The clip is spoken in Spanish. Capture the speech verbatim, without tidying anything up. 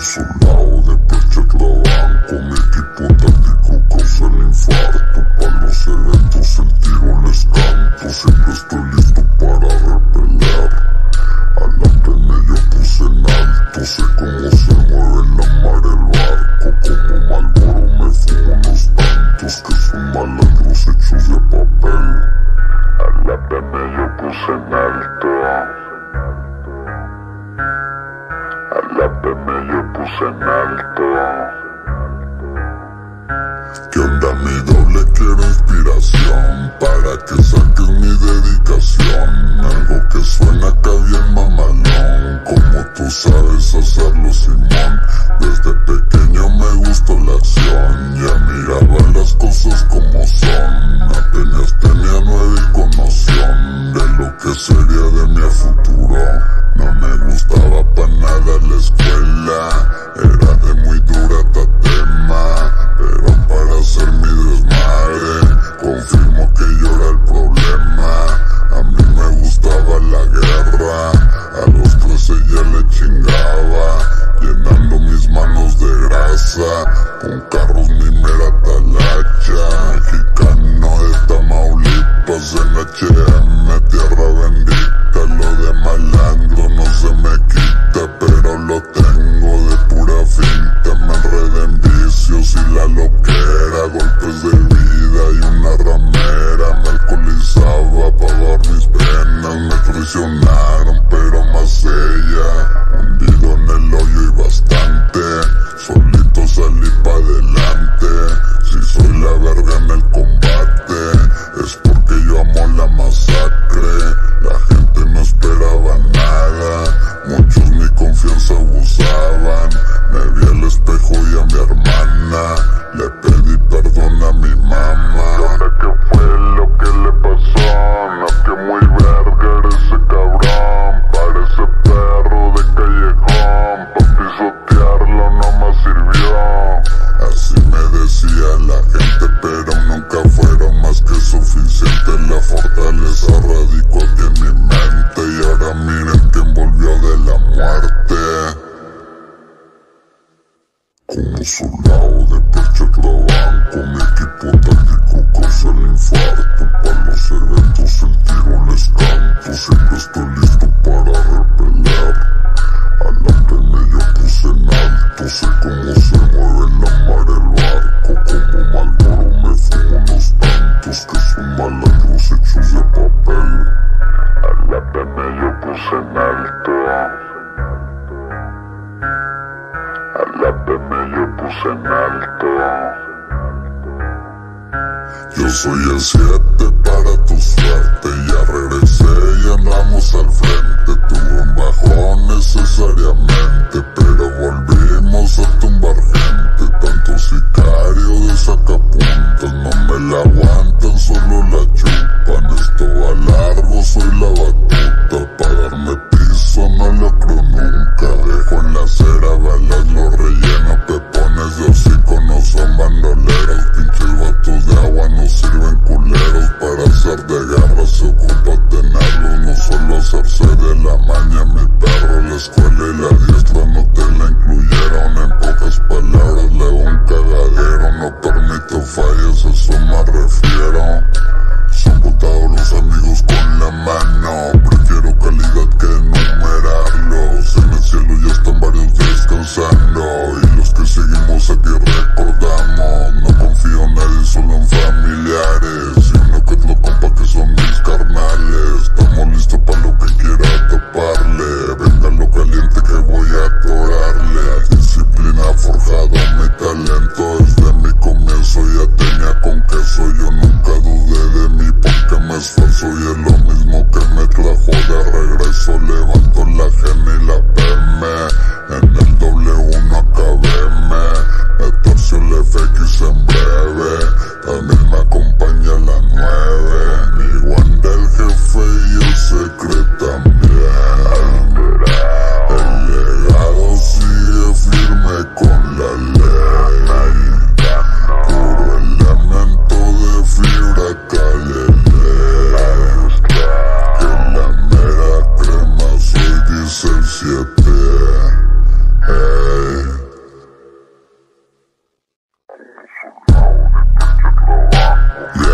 Soldado de pecho clavan con mi equipo táctico causa el infarto. Pa' los eventos el tiro les canto. Siempre estoy listo para repeler. A la pena yo puse en alto. Sé cómo se mueve la mar el barco. Como Malboro me fumo unos tantos que son malandros hechos de papel. A la pena yo puse en alto. A la pena yo puse en alto. ¿Qué onda mi doble? Quiero inspiración para que saques mi dedicación. Algo que suena acá bien mamalón, como tú sabes hacerlo, Simón. Desde pequeño me gustó la acción, ya miraba las cosas como son. Apenas tenía nueva con noción de lo que sería de mi futuro. No me gustaba pa' nada la escuela, era de muy dura tatema. Pero para hacer mi desmadre, confirmo que yo era el problema. A mí me gustaba la guerra, a los trece ya le chingaba, llenando mis manos de grasa, con carros mi mera talacha. Mexicano de Tamaulipas, en H M, tierra bendita. Lo de malandro no se me quita, pero lo tengo de pura finta. Me enredé en vicios y la loquera, golpes de vida y una ramera. Me alcoholizaba pa' dar mis penas, me traicionaron pero más ella. Hundido en el hoyo y bastante, solito salí pa' adelante. Si soy la verga en el combate, es porque yo amo la masacre. La gente no esperaba nada, muchos mi confianza abusaban. Me vi al espejo y a mi hermana, le pedí perdón a mi mamá. ¿Y ahora qué fue lo que le pasó? No, que muy verga era ese cabrón. Parece perro de callejón, pa' pisotearlo no me sirvió. Así me decía la gente, pero nunca fueron más que suficiente. La fortaleza radicó aquí en mi mente, y ahora miren quién volvió de la muerte. Como soldado de pecho clavan con mi equipo táctico causa el infarto. Pa' los eventos el tiro les canto. Siempre estoy listo para repeler. A la pena yo puse en alto. Sé cómo se mueve la mar el barco. Como Malboro me fumo unos tantos que son malandros hechos de papel. A la pena yo puse en alto. A la pena yo puse en alto. Yo soy el siete para tu suerte. Ya regresé y andamos al frente. Tuve un bajón necesariamente, pero volvimos a tumbar gente. Tantos sicarios de sacapuntas no me la aguantan, solo la chupan. Esto va largo, soy la batuta. Pa' darme piso no lo creo nunca. Dejo en la acera balas, lo relleno. Pepones de hocico no son bandoleros. Pinches vatos de agua no sirven culeros. Para hacer de guerra se ocupa tenerlos. No solo hacerse de la maña, mi perro. La escuela y la diestra no te la incluyeron. En pocas palabras le hago un cagadero. No su lado, de pinche trabajo.